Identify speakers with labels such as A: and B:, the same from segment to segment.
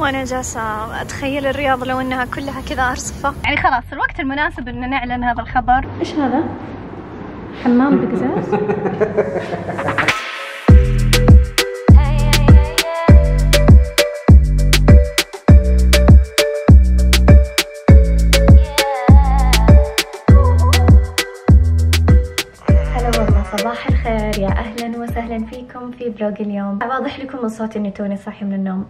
A: وانا جالسة اتخيل الرياض لو انها كلها كذا ارصفة. يعني خلاص الوقت المناسب ان نعلن هذا الخبر. ايش هذا؟ حمام بقزاز؟ صباح الخير، يا اهلا وسهلا فيكم في فلوج اليوم. واضح لكم من صوتي اني توني صاحي من النوم.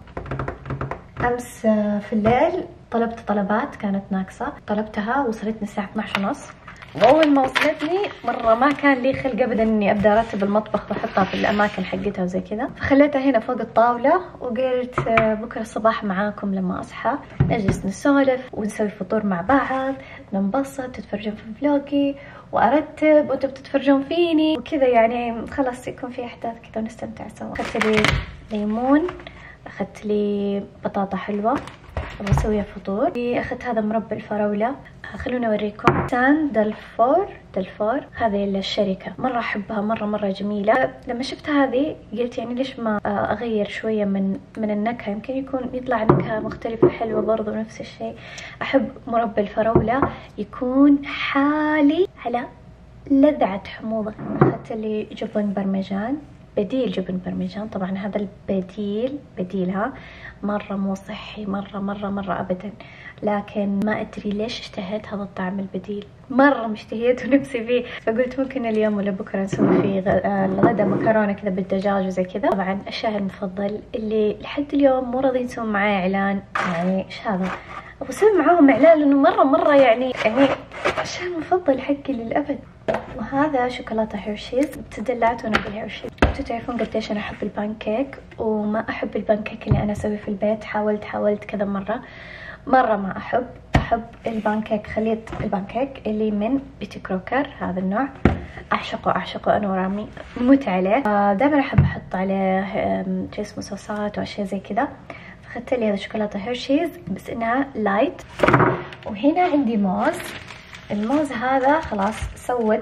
A: امس في الليل طلبت طلبات كانت ناقصه، طلبتها وصلتني الساعه 12:30. واول ما وصلتني مره ما كان لي خلق ابدا اني ابدا ارتب المطبخ واحطها في الاماكن حقتها وزي كذا، فخليتها هنا فوق الطاوله وقلت بكره الصباح معاكم لما اصحى نجلس نسولف ونسوي فطور مع بعض، ننبسط، تتفرجون في فلوجي وارتب وانتم بتتفرجون فيني وكذا، يعني خلاص يكون في احداث كذا ونستمتع سوا. اخذت لي ليمون، اخذت لي بطاطا حلوه ابغى اسويها فطور، اخذت هذا مربى الفراوله. خلوني اوريكم سان دلفور هذه الشركه مره احبها، مره جميله. لما شفت هذه قلت يعني ليش ما اغير شويه من النكهه، يمكن يكون يطلع نكهه مختلفه حلوه برضو نفس الشيء. احب مربى الفراوله يكون حالي على لذعه حموضه. اخذت لي جبن برمجان، بديل جبن برمجان، طبعا هذا بديلها مرة مو صحي مرة أبدا، لكن ما أدري ليش اشتهيت هذا الطعم البديل، مرة مشتهيت ونفسي فيه، فقلت ممكن اليوم ولا بكرة نسوي فيه الغدا مكرونة كذا بالدجاج وزي كذا. طبعا الشاي المفضل اللي لحد اليوم مو راضيين يسوون معاه إعلان، يعني إيش هذا؟ أبغى أسوي معاهم إعلان لأنه مرة يعني الشاي المفضل حقي للأبد. وهذا شوكولاتة هيرشيز، تدلعت وانا بالهيرشيز. انتوا تعرفون قديش انا احب البانكيك، وما احب البانكيك اللي انا اسويه في البيت. حاولت كذا مرة ما احب البانكيك، خليط البانكيك اللي من بيتي كروكر، هذا النوع اعشقه انا ورامي نموت عليه. دائما احب احط عليه شو اسمه صوصات واشياء زي كذا. فاخذت لي هذا شوكولاتة هيرشيز بس انها لايت. وهنا عندي موز، الموز هذا خلاص سود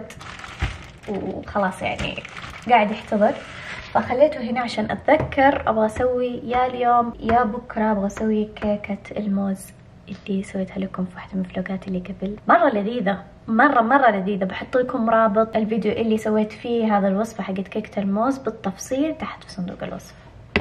A: وخلاص يعني قاعد يحتضر، فخليته هنا عشان اتذكر ابغى اسوي يا اليوم يا بكره ابغى اسوي كيكه الموز اللي سويتها لكم في واحده من فلوقاتي اللي قبل. مره لذيذه، مره لذيذه. بحط لكم رابط الفيديو اللي سويت فيه هذا الوصفه حقت كيكه الموز بالتفصيل تحت في صندوق الوصف.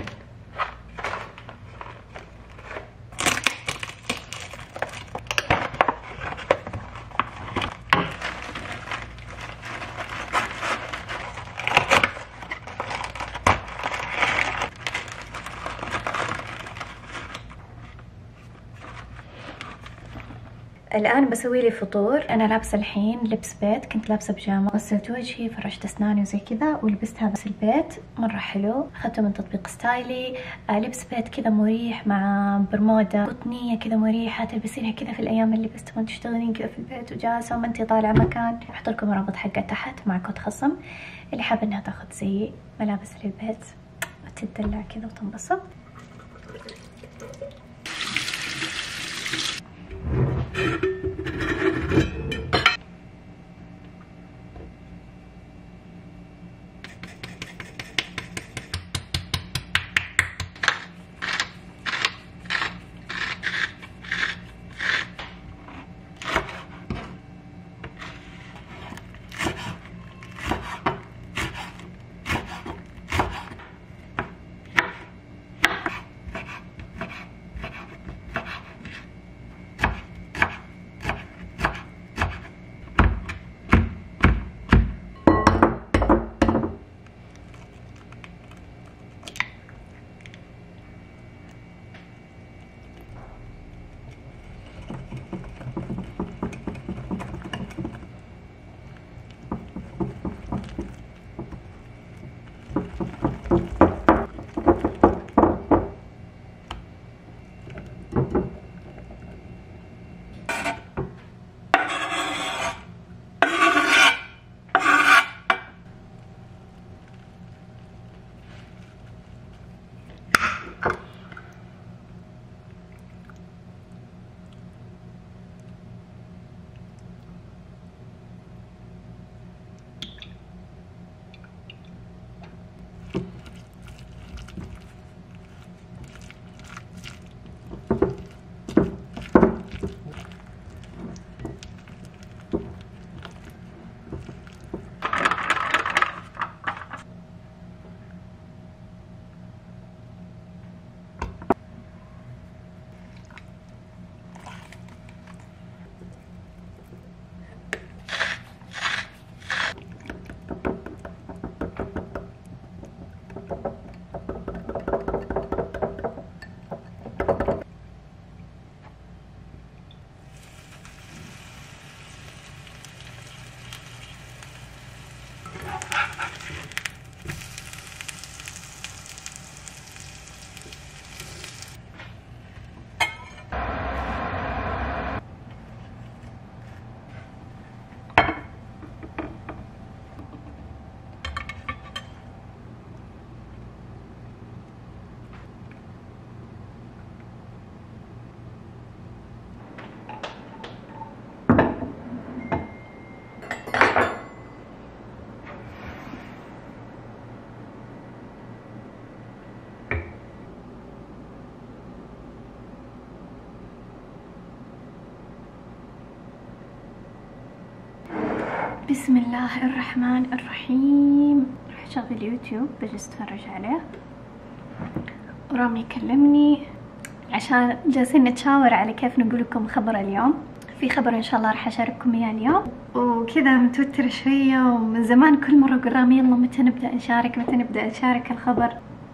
A: الآن بسوي لي فطور. أنا لابسة الحين لبس بيت، كنت لابسة بيجامة، غسلت وجهي، فرشت أسناني وزي كذا ولبست هذا البيت مرة حلو، أخذته من تطبيق ستايلي. لبس بيت كذا مريح مع برمودا قطنية كذا مريحة، تلبسينها كذا في الأيام اللي بس تبغين تشتغلين كذا في البيت وجالسة وما أنتي طالعة مكان. أحط لكم رابط حقه تحت مع كود خصم اللي حابة إنها تاخذ زي ملابس للبيت وتدلع كذا وتنبسط. بسم الله الرحمن الرحيم. راح اشغل يوتيوب بجلس اتفرج عليه، ورامي يكلمني عشان جالسين نتشاور على كيف نقول لكم خبر اليوم. في خبر ان شاء الله راح اشارككم اياه اليوم، وكذا متوترة شوية، ومن زمان كل مرة اقول رامي يلا متى نبدأ نشارك الخبر.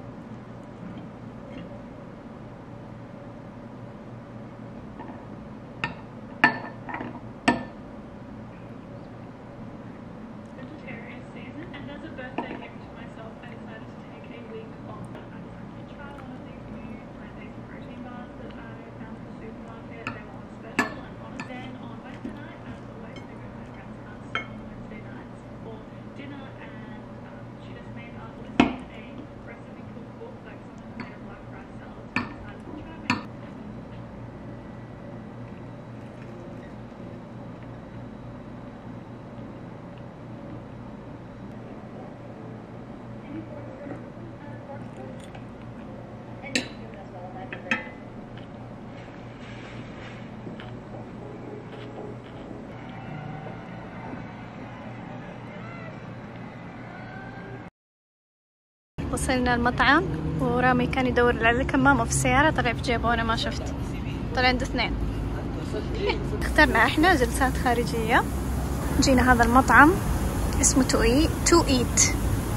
A: وصلنا المطعم، ورامي كان يدور على الكمامة في السيارة، طلع في جيبه وانا ما شفت، طلع عنده اثنين. اخترنا احنا جلسات خارجية، جينا هذا المطعم اسمه تو ايت،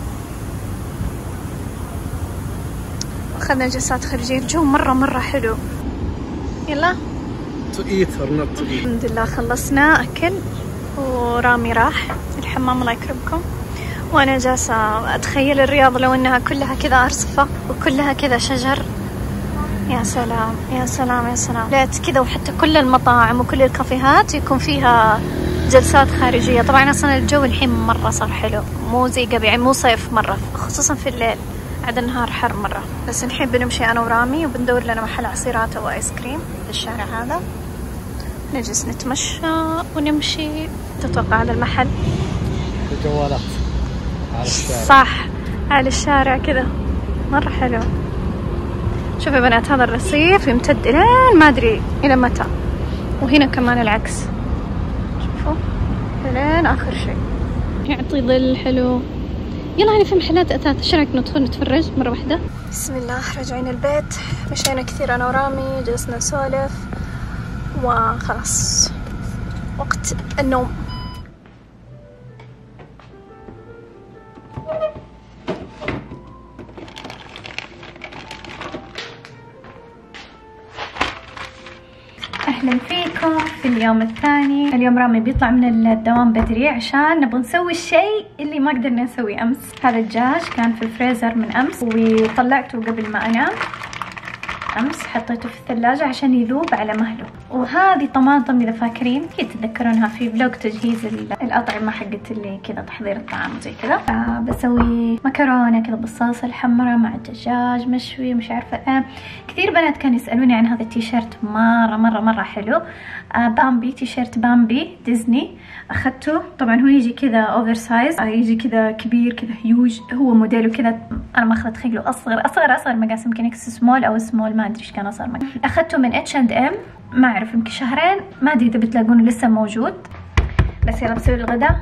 A: اخذنا جلسات خارجية. الجو مرة حلو. يلا
B: تو ايت اور نوت تو ايت.
A: الحمد لله خلصنا اكل، ورامي راح الحمام الله يكرمكم، وانا جالسة اتخيل الرياض لو انها كلها كذا ارصفة وكلها كذا شجر. يا سلام يا سلام يا سلام. ليت كذا، وحتى كل المطاعم وكل الكافيهات يكون فيها جلسات خارجية. طبعا اصلا الجو الحين مرة صار حلو، مو زي قبل، يعني مو صيف مرة، خصوصا في الليل، عاد النهار حر مرة. بس الحين بنمشي انا ورامي وبندور لنا محل عصيرات او ايس كريم في الشارع هذا، نجلس نتمشى ونمشي. تتوقع هذا المحل؟
B: الجوالات على الشارع.
A: صح، على الشارع كذا، مرة حلو. شوفوا يا بنات، هذا الرصيف يمتد الين ما ادري الى متى، وهنا كمان العكس، شوفوا الين اخر شيء، يعطي ظل حلو. يلا هنا في محلات اثاث، ايش رايك ندخل نتفرج مرة واحدة؟ بسم الله. راجعين البيت، مشينا كثير انا ورامي، جلسنا نسولف وخلاص وقت النوم. أهلا فيكم في اليوم الثاني. اليوم رامي بيطلع من الدوام بدري عشان نبغى نسوي الشيء اللي ما قدرنا نسويه أمس. هذا الدجاج كان في الفريزر من أمس، وطلعته قبل ما أنام أمس، حطيته في الثلاجة عشان يذوب على مهله. وهذه طماطم، إذا فاكرين أكيد تتذكرونها في فلوج تجهيز الأطعمة حقت اللي كذا تحضير الطعام زي كذا. بسوي مكرونة كذا بالصلصة الحمراء مع الدجاج مشوي، مش عارفة. كثير بنات كانوا يسألوني عن هذا التيشيرت، مرة حلو. بامبي، تيشيرت بامبي ديزني، أخذته. طبعا هو يجي كذا أوفر سايز، يجي كذا كبير كذا هيوج، هو موديله كذا. أنا ما أخذت خيله أصغر مقاس، يمكن إكس سمول أو سمول، ما أدري إيش كان أصغر مقاس. أخذته من H&M، ما أعرف يمكن شهرين، ما أدري إذا بتلاقونه لسه موجود. بس يلا بسوي الغداء.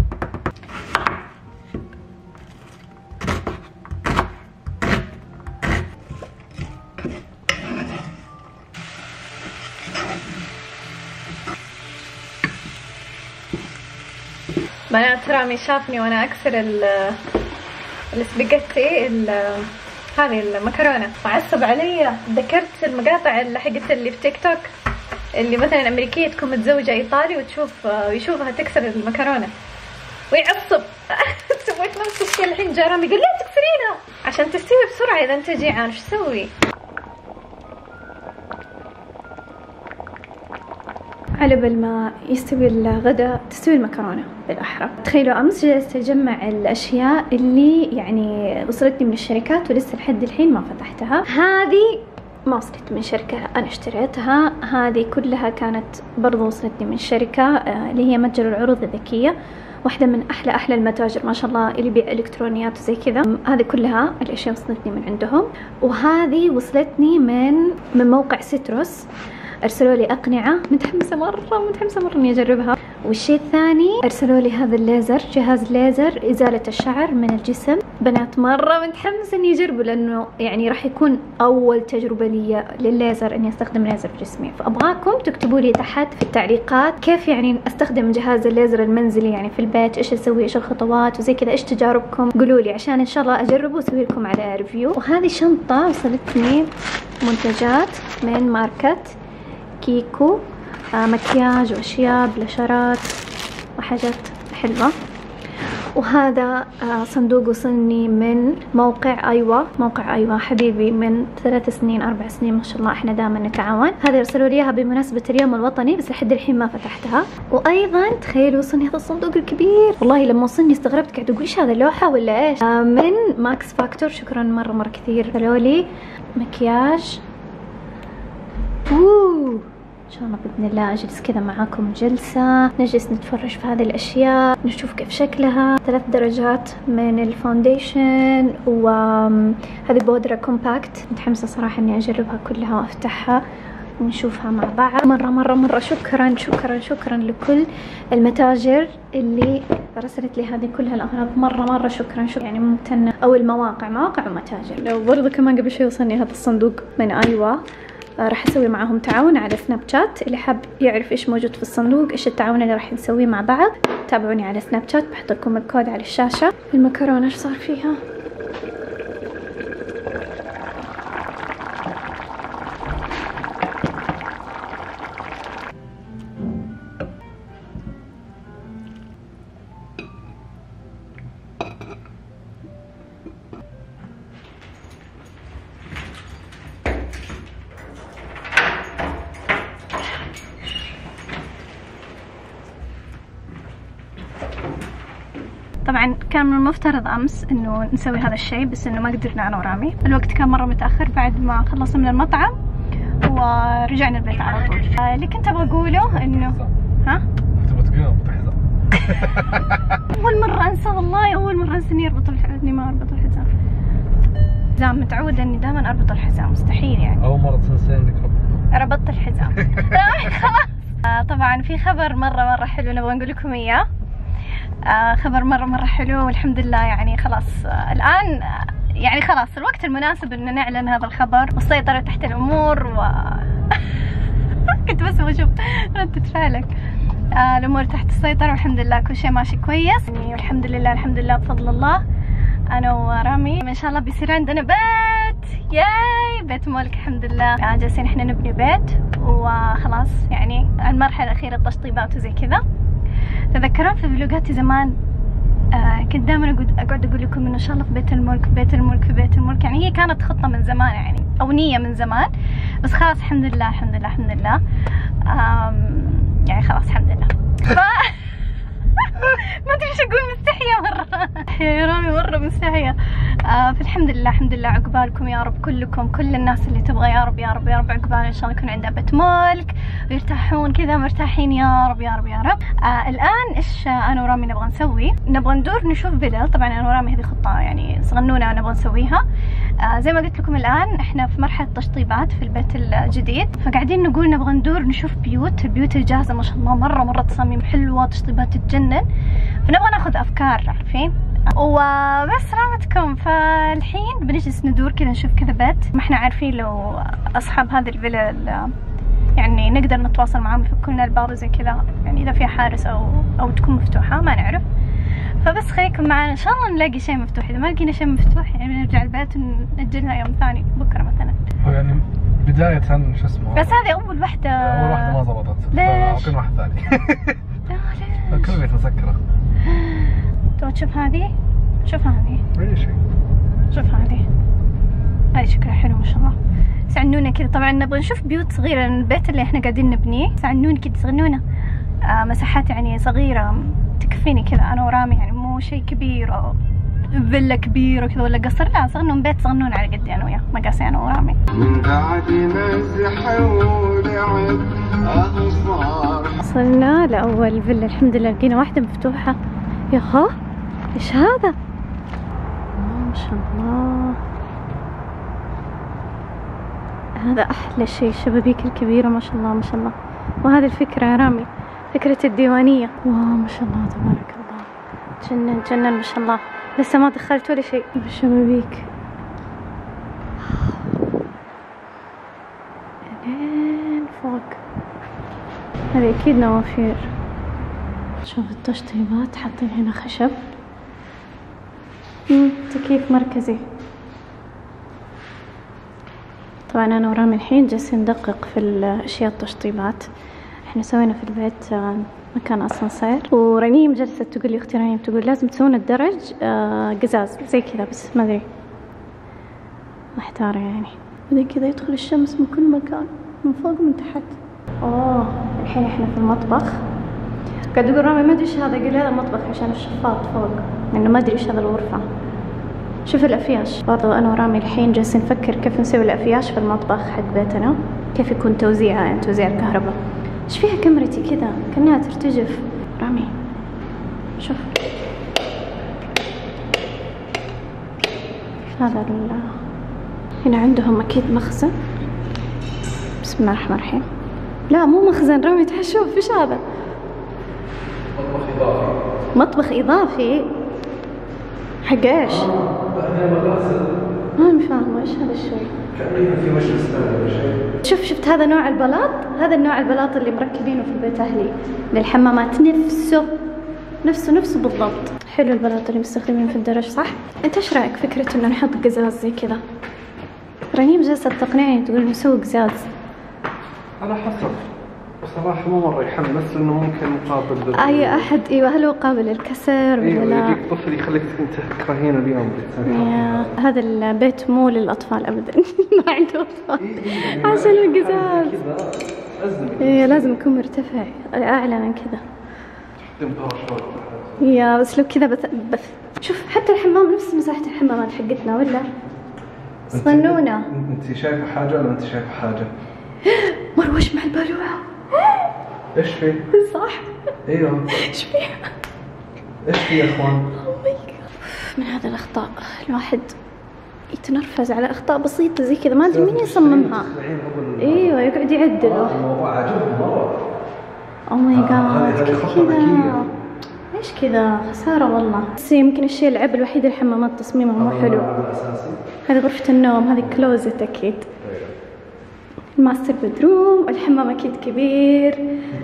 A: بنات رامي شافني وانا اكسر السباجيتي هذه المكرونه، وعصب علي. ذكرت المقاطع اللي حقت اللي في تيك توك، اللي مثلا امريكيه تكون متزوجه ايطالي ويشوفها تكسر المكرونه ويعصب. سويت نفس الشيء الحين. جاء رامي قال لا تكسرينها عشان تستوي بسرعه اذا انت جيعان. وش اسوي؟ على بال ما يستوي الغداء تستوي المكرونة بالأحرى. تخيلوا أمس جلست أجمع الأشياء اللي يعني وصلتني من الشركات ولسه لحد الحين ما فتحتها. هذه ما وصلت من شركة أنا اشتريتها، هذه كلها كانت برضو وصلتني من شركة اللي هي متجر العروض الذكية، واحدة من أحلى المتاجر ما شاء الله اللي يبيع إلكترونيات وزي كذا. هذه كلها الأشياء وصلتني من عندهم. وهذه وصلتني من موقع سيتروس، أرسلوا لي أقنعة، متحمسة مرة إني أجربها. والشيء الثاني ارسلوا لي هذا الليزر، جهاز ليزر ازالة الشعر من الجسم. بنات مرة متحمسة اني اجربه، لانه يعني راح يكون اول تجربة لي للليزر، اني استخدم ليزر في جسمي. فابغاكم تكتبوا لي تحت في التعليقات كيف يعني استخدم جهاز الليزر المنزلي يعني في البيت، ايش اسوي، ايش الخطوات وزي كذا، ايش تجاربكم، قولوا لي عشان ان شاء الله اجربه واسوي لكم على ريفيو. وهذه شنطة وصلتني منتجات من ماركة كيكو، مكياج واشياء بلشرات وحاجات حلوة. وهذا صندوق وصلني من موقع ايوه حبيبي، من 3 سنين 4 سنين ما شاء الله، احنا دائما نتعاون. هذا ارسلوا لي اياها بمناسبة اليوم الوطني، بس لحد الحين ما فتحتها. وايضا تخيلوا وصلني هذا الصندوق الكبير، والله لما وصلني استغربت، قاعد اقول ايش هذا، لوحة ولا ايش؟ من ماكس فاكتور، شكرا مرة كثير. ارسلوا لي مكياج. ان شاء الله باذن الله اجلس كذا معاكم جلسه، نجلس نتفرج في هذه الاشياء، نشوف كيف شكلها. 3 درجات من الفونديشن، وهذه بودرة كومباكت. متحمسه صراحه اني اجربها كلها وافتحها ونشوفها مع بعض. مرة شكرا لكل المتاجر اللي رسلت لي هذه كلها الاغراض. مرة شكرا يعني ممتنه، او المواقع، مواقع ومتاجر. لو برضه كمان قبل شوي وصلني هذا الصندوق من ايوه، راح اسوي معاهم تعاون على سناب شات. اللي حاب يعرف ايش موجود في الصندوق، ايش التعاون اللي راح نسويه مع بعض، تابعوني على سناب شات، بحط لكم الكود على الشاشه. المكرونه ايش صار فيها؟ طبعا كان من المفترض امس انه نسوي هذا الشيء، بس انه ما قدرنا انا ورامي. الوقت كان مره متاخر بعد ما خلصنا من المطعم ورجعنا البيت على طول. اللي كنت ابغى اقوله انه
B: تبغى تقوم بحزام.
A: اول مره انسى، والله اول مره انسى اني اربط اني ما اربط الحزام. متعوده اني دائما اربط الحزام، مستحيل يعني
B: اول مره تنسى انك
A: ربطت الحزام. خلاص. طبعا في خبر مره حلو نبغى نقول لكم اياه. خبر مرة حلو، والحمد لله يعني خلاص الآن يعني خلاص الوقت المناسب إن نعلن هذا الخبر، والسيطرة تحت الأمور كنت بس بشوف ردة فعلك. الأمور تحت السيطرة والحمد لله كل شيء ماشي كويس يعني، والحمد لله بفضل الله. أنا ورامي إن شاء الله بيصير عندنا بيت، ياي بيت ملك الحمد لله. جالسين إحنا نبني بيت وخلاص، يعني المرحلة الأخيرة التشطيبات وزي كذا. تذكرون في فلوقاتي زمان كنت دائما اقعد اقول لكم انه ان شاء الله في بيت الملك، يعني هي كانت خطة من زمان يعني، او نية من زمان، بس خلاص الحمد لله يعني خلاص الحمد لله. ما ادري ايش اقول، مستحية مرة يا رامي، مرة مستحية. فالحمد لله عقبالكم يا رب، كلكم كل الناس اللي تبغى يا رب عقبال ان شاء الله يكون عندها بيت ملك ويرتاحون كذا مرتاحين يا رب. الان ايش انا ورامي نبغى نسوي؟ نبغى ندور نشوف فيلا. طبعا انا ورامي هذه خطة يعني صغنونة نبغى نسويها. زي ما قلت لكم الان احنا في مرحلة تشطيبات في البيت الجديد، فقاعدين نقول نبغى ندور نشوف البيوت الجاهزة ما شاء الله، مرة تصاميم حلوة، تشطيبات تتجنن، فنبغى ناخذ افكار عارفين. وبس رامتكم، فالحين بنجلس ندور كذا نشوف كذا بيت. ما احنا عارفين لو اصحاب هذه الفيلا يعني نقدر نتواصل معاهم يفكوا لنا الباب زي كذا، يعني اذا فيها حارس او تكون مفتوحة ما نعرف. فبس خليكم معنا ان شاء الله نلاقي شيء مفتوح. اذا ما لقينا شيء مفتوح يعني بنرجع البيت ونأجلها يوم ثاني، بكره مثلا.
B: يعني بداية شو اسمه،
A: بس هذه اول واحدة
B: ما ضبطت.
A: ليش؟
B: اعطينا واحد ثاني.
A: لا ليش؟
B: كل بيت مسكرة.
A: تو تشوف هذه، شوف هذه،
B: اي شيء،
A: شوف هذه شكلها حلو ما شاء الله. سعنونا كذا. طبعا نبغى نشوف بيوت صغيرة، البيت اللي احنا قاعدين نبنيه سعنون كذا صغنونة، مساحات يعني صغيرة تكفيني كذا انا ورامي، يعني مو شيء كبير او فيلا كبيرة كذا ولا قصر، لا صغنون، بيت صغنون على قدي انا وياه، مقاسي انا ورامي. من بعد مزح ولعب وصلنا لأول فيلا الحمد لله، لقينا واحدة مفتوحة. ياها ايش هذا؟ ما شاء الله، هذا احلى شيء، الشبابيك الكبيرة ما شاء الله. وهذه الفكرة يا رامي، فكرة الديوانية. واو ما شاء الله تبارك الله، جنن جنن ما شاء الله. لسه ما دخلت ولا شيء بالشبابيك. لين فوق. هذه أكيد نوافير. شوف التشطيبات، حاطين هنا خشب، تكييف مركزي. طبعا أنا ورامي الحين جالسين ندقق في الأشياء التشطيبات. احنا سوينا في البيت مكان أسانسير، ورنيم جلست تقول لي، أختي رنيم تقول لازم تسوون الدرج قزاز زي كذا، بس ما أدري محتارة يعني. بعدين كذا يدخل الشمس من كل مكان، من فوق ومن تحت. الحين احنا في المطبخ. قاعد اقول رامي ما ادري ايش هذا، قال هذا مطبخ عشان الشفاط فوق، لانه ما ادري ايش هذا الغرفة. شوف الافياش، برضو انا ورامي الحين جالسين نفكر كيف نسوي الافياش في المطبخ حق بيتنا، كيف يكون توزيعها، يعني توزيع الكهرباء. ايش فيها كاميرتي كذا كأنها ترتجف. رامي شوف هذا هنا عندهم اكيد مخزن. بسم الله الرحمن الرحيم. لا مو مخزن رامي، تعال شوف ايش هذا.
B: مطبخ إضافي.
A: مطبخ إضافي حق ايش؟ ما فاهمة ايش هذا الشيء.
B: كأنه في مجلس ولا شيء.
A: شفت هذا نوع البلاط، هذا النوع البلاط اللي مركبينه في بيت اهلي للحمامات، نفسه بالضبط. حلو البلاط اللي مستخدمينه في الدرج صح؟ انت ايش رايك فكرة انه نحط قزاز زي كذا؟ رنيم جالسة تقنعني تقول نسوي قزاز.
B: على حسب بصراحة، مو مرة يحمس لأنه ممكن مقابل
A: أي أحد. أيوة هل هو قابل للكسر ولا لا؟
B: يجيك طفل يخليك أنت تكرهين اليوم.
A: هذا البيت مو للأطفال أبدا. ما عنده أطفال عشان القزاز. لازم يكون مرتفع أعلى من كذا. يا بس لو كذا بس شوف حتى الحمام نفس مساحة الحمامات حقتنا ولا صنونة.
B: أنت شايفة حاجة ولا أنت شايفة حاجة؟
A: مروش مع البالوعة.
B: ايش فيه؟
A: صح؟
B: ايوه
A: ايش فيها؟
B: ايش فيه يا اخوان؟
A: من هذا الأخطاء الواحد يتنرفز على أخطاء بسيطة زي كذا، ما أدري مين يصممها. ايوه يقعد يعدل.
B: الموضوع عجبني مرة.
A: او ماي جاد كذا. ليش كذا؟ خسارة والله. بس يمكن الشيء العيب الوحيد الحمامات تصميمها مو حلو. هذه غرفة النوم، هذه كلوزت أكيد. الماستر بدروم، الحمام أكيد كبير.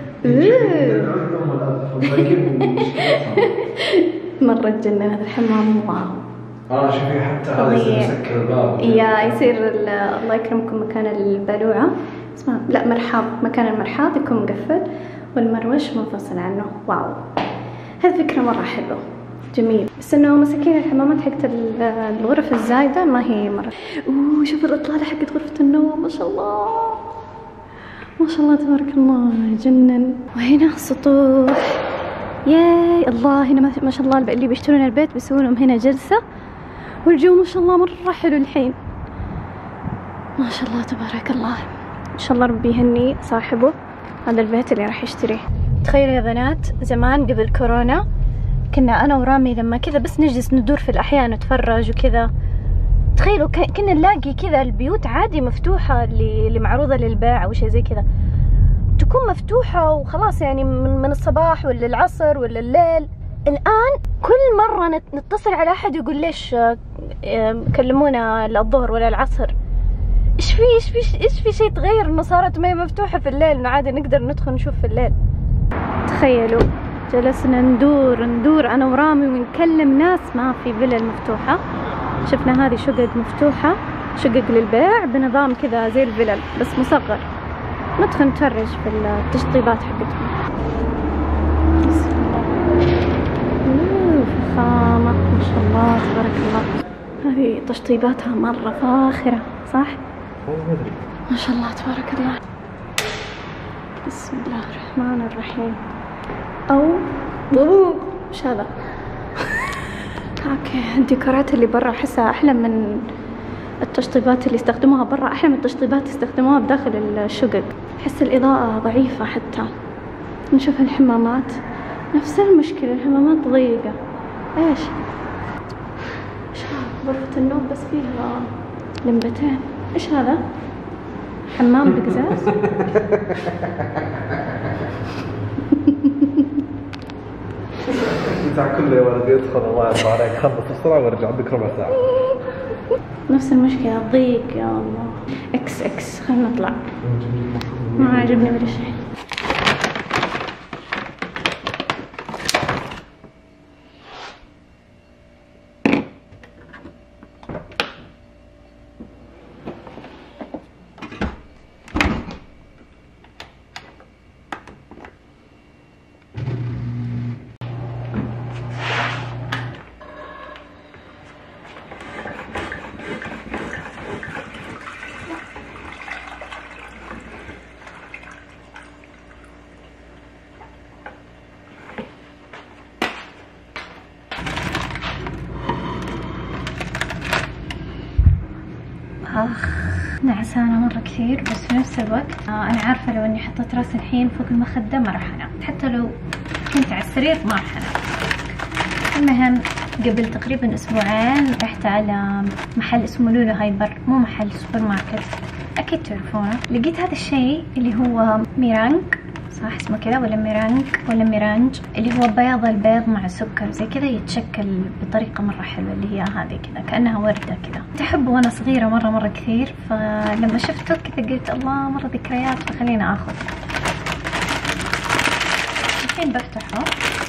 A: مرة تجنن هذا الحمام. واو.
B: شوفي حتى هذا يسكر الباب.
A: يصير الله يكرمكم مكان البالوعة اسمها لا مرحاض، مكان المرحاض يكون مقفل والمروش منفصل عنه. واو هذه فكرة مرة حلوة جميل. بس انه مساكين الحمامات حقت الغرف الزايدة ما هي مرة. شوف الإطلالة حقت غرفة النوم، ما شاء الله ما شاء الله تبارك الله جنن. وهنا سطوح، ياي الله. هنا ما شاء الله اللي بيشترون البيت بيسوون لهم هنا جلسة، والجو ما شاء الله مرة حلو الحين، ما شاء الله تبارك الله. ان شاء الله ربي يهني صاحبه هذا البيت اللي راح يشتريه. تخيلوا يا بنات زمان قبل كورونا كنا انا ورامي لما كذا بس نجلس ندور في الاحياء نتفرج وكذا، تخيلوا كنا نلاقي كذا البيوت عادي مفتوحة اللي معروضة للبيع او شيء زي كذا، تكون مفتوحة وخلاص يعني من الصباح ولا العصر ولا الليل. الآن كل مرة نتصل على أحد يقول ليش كلمونا الظهر ولا العصر. إيش في شيء تغير إنه صارت ما هي مفتوحة في الليل، إنه عادي نقدر ندخل نشوف في الليل. تخيلوا جلسنا ندور أنا ورامي ونكلم ناس ما في فيلل مفتوحة. شفنا هذه شقق مفتوحة، شقق للبيع بنظام كذا زي الفيلل بس مصغر، ندخل نتفرج في التشطيبات حقتهم. فخامة ما شاء الله تبارك الله. هذه تشطيباتها مرة فاخرة صح؟ ما شاء الله تبارك الله. بسم الله الرحمن الرحيم. وش هذا؟ اوكي الديكورات اللي برا احسها احلى من التشطيبات اللي استخدموها برا، احلى من التشطيبات اللي استخدموها بداخل الشقق. احس الاضاءة ضعيفة. حتى نشوف الحمامات نفس المشكلة، الحمامات ضيقة. ايش غرفة النوم بس فيها لمبتين. ايش هذا؟ حمام بقزاز.
B: الافتتاح كله يا ولدي، ادخل الله يرضى عليك، خلص بسرعة وارجع، عندك ربع ساعة.
A: نفس المشكلة، ضيق يا الله. اكس خلينا نطلع. ما عجبني ولا شيء. نعسانة مرة كثير، بس في نفس الوقت أنا عارفة لو إني حطيت راسي الحين فوق المخدة ما راح أنام، حتى لو كنت على السرير ما راح أنام. المهم قبل تقريبا أسبوعين رحت على محل اسمه لولو هايبر، مو محل سوبر ماركت، أكيد تعرفونه. لقيت هذا الشيء اللي هو ميرانج، صح اسمه كذا ولا ميرانج ولا ميرانج، اللي هو بياض البيض مع سكر زي كذا، يتشكل بطريقة مرة حلوة اللي هي هذه كذا كأنها وردة كذا. كنت أحبه وأنا صغيرة مرة كثير، فلما شفته كذا قلت الله مرة ذكريات، فخلينا آخذ. الحين بفتحه.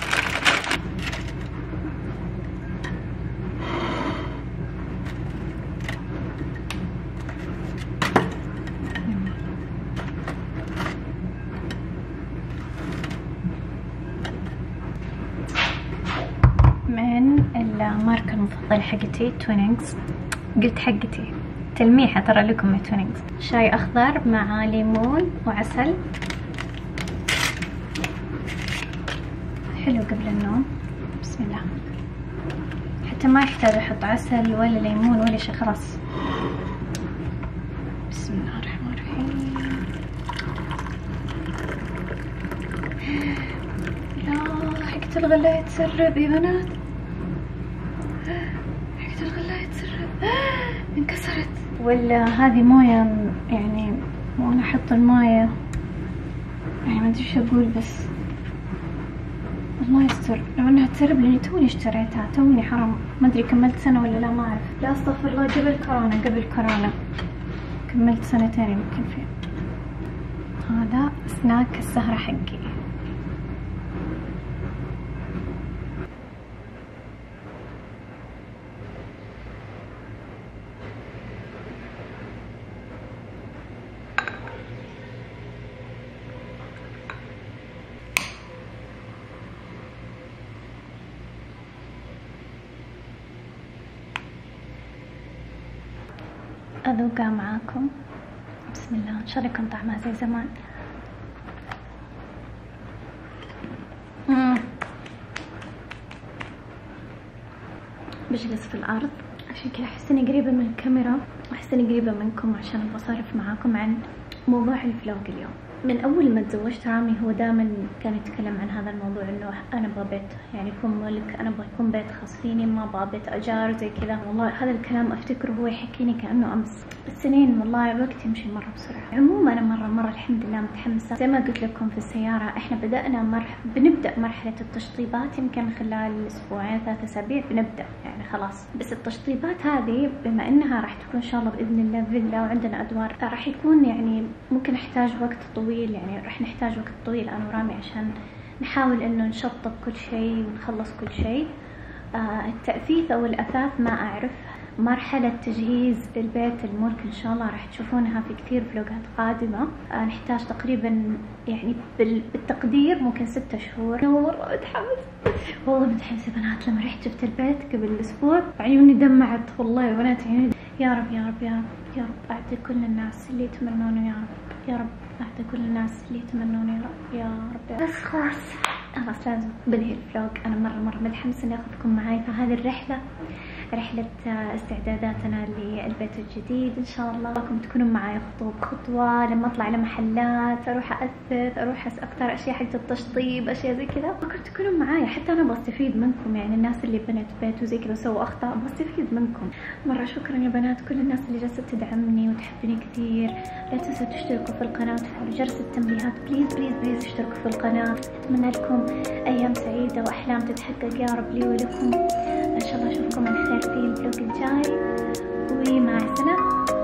A: من الماركة المفضلة حقتي توينينجز، قلت حقتي تلميحة ترى لكم يا توينينجز. شاي أخضر مع ليمون وعسل، حلو قبل النوم. بسم الله، حتى ما يحتاج أحط عسل ولا ليمون ولا شيء، خلاص. بسم الله الرحمن الرحيم. لا حقة الغلاية تسرب يا بنات، حقة الغلاية تسرب، انكسرت. ولا هذه موية يعني، وانا احط الموية يعني ما ادري ايش اقول، بس الله يستر لو انها تسرب، لاني توني اشتريتها، توني حرام، ما ادري كملت سنة ولا لا ما اعرف. لا استغفر الله، قبل كورونا كملت سنتين يمكن فيه. هذا سناك السهرة حقي. أذوقها معاكم. بسم الله، إن شاء الله يكون طعمها زي زمان. بجلس في الأرض عشان كذا أحس إني قريبة من الكاميرا، وأحس إني قريبة منكم عشان بصرف معاكم عن موضوع الفلوج اليوم. من أول ما تزوجت رامي هو دائما كان يتكلم عن هذا الموضوع، إنه أنا أبغى بيت يعني يكون ملك، أنا أبغى يكون بيت خاص فيني، ما أبغى بيت أجار زي كذا. والله هذا الكلام أفتكره هو يحكيني كأنه أمس. السنين والله الوقت يمشي مرة بسرعة. عموما أنا مرة الحمد لله متحمسة. زي ما قلت لكم في السيارة، إحنا بنبدأ مرحلة التشطيبات، يمكن خلال أسبوعين 3 أسابيع بنبدأ يعني خلاص. بس التشطيبات هذه بما إنها راح تكون إن شاء الله بإذن الله فيلا وعندنا أدوار، راح يكون يعني ممكن نحتاج وقت طويل، يعني راح نحتاج وقت طويل أنا ورامي عشان نحاول إنه نشطب كل شيء ونخلص كل شيء. التأثيث أو الأثاث ما أعرف. مرحلة تجهيز البيت الملك إن شاء الله راح تشوفونها في كثير فلوجات قادمة. نحتاج تقريبا يعني بالتقدير ممكن 6 شهور. مرة متحمس والله، متحمسة بنات. لما رحت شفت البيت قبل أسبوع عيوني دمعت والله يا بنات، عيوني. يا رب يا رب يا رب يا رب أعطي كل الناس اللي يتمنونه، يا رب يا رب أعطي كل الناس اللي يتمنونه، يا رب يا رب. بس خلاص لازم بنهي الفلوج. أنا مرة متحمسة إني أخذكم معاي في هذه الرحلة رحلة استعداداتنا للبيت الجديد. إن شاء الله أراكم تكونوا معي خطوة بخطوة، لما أطلع لمحلات أروح أثث، أروح أختار أشياء حق التشطيب، أشياء زي كذا، أراكم تكونوا معايا. حتى أنا بستفيد منكم، يعني الناس اللي بنت بيت وزي كذا وسووا أخطاء بستفيد منكم مرة. شكرا يا بنات، كل الناس اللي جالسة تدعمني وتحبني كثير. لا تنسوا تشتركوا في القناة وتفعلوا جرس التنبيهات، بليز بليز بليز اشتركوا في القناة. أتمنى لكم أيام سعيدة وأحلام تتحقق يا رب لي ولكم. إن شاء الله أشوفكم على خير في الفلوق الجاي، ومع السلامة.